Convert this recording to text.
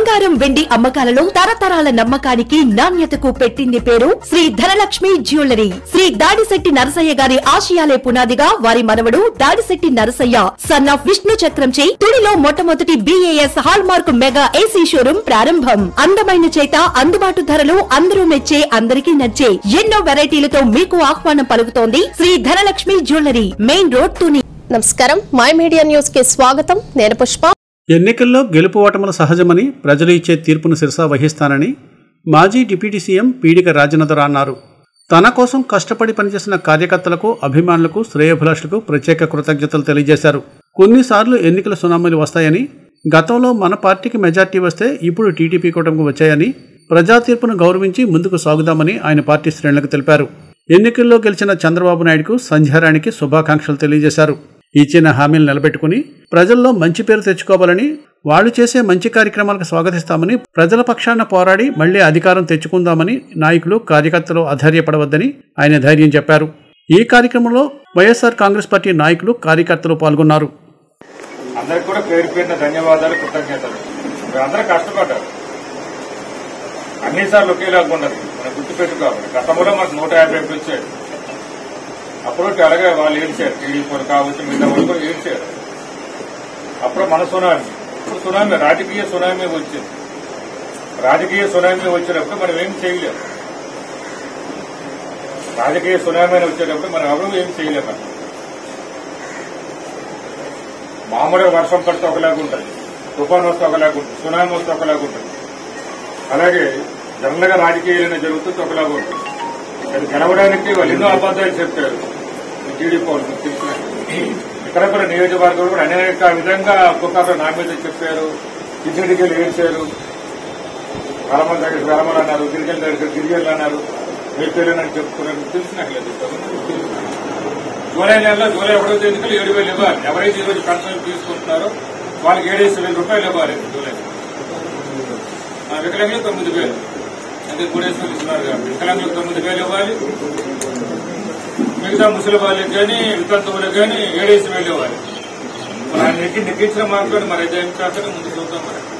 బంగారం వెండి అమ్మకాలలో తరతరాల నమ్మకానికి నాణ్యతకు పెట్టింది పేరు శ్రీ ధనలక్ష్మి జ్యువెలరీ. శ్రీ దాడిశెట్టి నరసయ్య గారి ఆశయాలే పునాదిగా వారి మనవడు దాడిశెట్టి నరసయ్య సన్ ఆఫ్ విష్ణు చక్రంచే తుడిలో మొట్టమొదటి BAS hallmark mega AC showroom ప్రారంభం. అందమైన చేత అందుబాటు ధరలు అందరూ మెచ్చే అందరికీ నచ్చే ఎన్నో వెరైటీలతో మీకు ఆహ్వానం పలుకుతోంది Shri Dhanalakshmi jewellery, main road Tuni. నమస్కారం, మై మీడియా న్యూస్ కి స్వాగతం. నేను పుష్ప. ఎన్నికల్లో గెలుపు ఓటములు సహజమని ప్రజలు ఇచ్చే తీర్పును శిరసా వహిస్తానని మాజీ డిప్యూటీ సీఎం పీడిక రాజేంద్ర అన్నారు. తన కోసం కష్టపడి పనిచేసిన కార్యకర్తలకు, అభిమానులకు, శ్రేయోభిలాషులకు ప్రత్యేక కృతజ్ఞతలు తెలియజేశారు. కొన్నిసార్లు ఎన్నికల సునామీలు వస్తాయని, గతంలో మన పార్టీకి మెజార్టీ వస్తే ఇప్పుడు టీడీపీ కూటమికి వచ్చాయని, ప్రజా తీర్పును గౌరవించి ముందుకు సాగుదామని ఆయన పార్టీ శ్రేణులకు తెలిపారు. ఎన్నికల్లో గెలిచిన చంద్రబాబు నాయుడుకు, సంధ్యారాణికి శుభాకాంక్షలు తెలియజేశారు. ఇచ్చిన హామీలు నిలబెట్టుకుని ప్రజల్లో మంచి పేరు తెచ్చుకోవాలని, వాళ్లు చేసే మంచి కార్యక్రమాలకు స్వాగతిస్తామని, ప్రజల పక్షాన పోరాడి మళ్లీ అధికారం తెచ్చుకుందామని నాయకులు, కార్యకర్తలు అధైర్యపడవద్దని ఆయన ధైర్యం చెప్పారు. ఈ కార్యక్రమంలో వైఎస్ఆర్ కాంగ్రెస్ పార్టీ నాయకులు, కార్యకర్తలు పాల్గొన్నారు. అందరికి కూడా పేరు పేరున ధన్యవాదాలు, కృతజ్ఞతలు. అందరూ కష్టపడ్డారు. అన్నిసార్లు ఒకేలాగా ఉండదు, మనం గుర్తుపెట్టుకోవాలి. గతంలో మనకు 150 వచ్చాడు. అప్పుడు అలాగే వాళ్ళు ఏడ్చారు, టీడీపీ కావచ్చు, మిగతా వాళ్ళు కూడా ఏడ్చారు. అప్పుడు మన సునామీ, ఇప్పుడు సునామీ, రాజకీయ సునామీ వచ్చింది. రాజకీయ సునామీ వచ్చినప్పుడు మనం ఏం చేయలేము. రాజకీయ సునామీ వచ్చేటప్పుడు మనం ఎవరు ఏం చేయలేము. మామూలుగా వర్షం పడితే ఒకలాగా ఉంటుంది, తుఫాను వస్తే ఒకలాగా ఉంటుంది, సునామీ వస్తే ఒకలాగా ఉంటుంది. అలాగే జనరల్ గా రాజకీయాలు జరుగుతుంది, ఒకలాగా ఉంటుంది. అది గెలవడానికి వాళ్ళు ఎన్నో అబద్దాలు చెప్పారు టీడీపీ వాళ్ళు. తెలిసిన ఇక్కడ కూడా నియోజకవర్గంలో కూడా అనేక విధంగా ఒక్కొక్కరు నా మీద చెప్పారు, గిరిజనులు ఏడ్చారు, వెలమల దగ్గర వెలమలు అన్నారు, గిరిజనుల దగ్గర గిరిజనులు అన్నారు, మీ పేరునని చెప్పుకున్నారు. తెలిసినట్లేదు. జూలై నెలలో జూలై 1వ తేదీకి 7,000 ఇవ్వాలి. ఎవరైతే ఈరోజు పెన్షన్ తీసుకుంటున్నారో వాళ్ళకి 7,000 రూపాయలు ఇవ్వాలి. జూలై వికలాంగులు 9,000, అంటే 3,000 ఇస్తున్నారు కాబట్టి వికలాంగులకు 9,000 ఇవ్వాలి. మిగతా ముసలి వాళ్ళకి కానీ, వితంతువులకు కానీ 7,000 ఇవ్వాలి. మరి నెగ్గించిన మార్పులను మరి ఏం చేస్తారో ముందు చూద్దాం. మరి